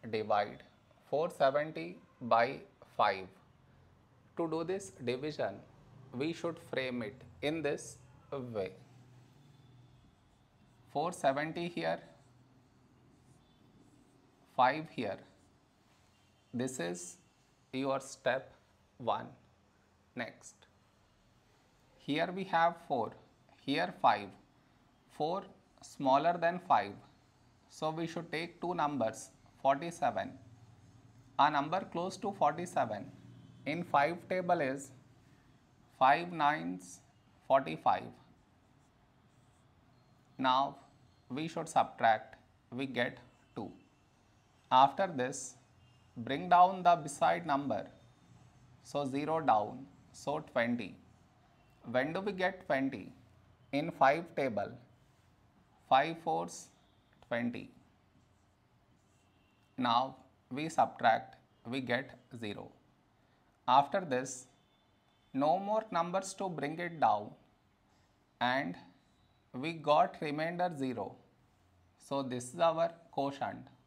divide 470 by 5. To do this division, we should frame it in this way. 470 here, 5 here. This is your step 1. Next, here we have 4, here 5. 4 smaller than 5. So we should take two numbers, 47. A number close to 47 in 5 table is 5 9s 45. Now we should subtract, we get 2. After this, bring down the beside number, so 0 down, so 20. When do we get 20? In 5 table, 5 4s 20. Now we subtract, we get 0. After this, no more numbers to bring it down, and we got remainder 0. So this is our quotient.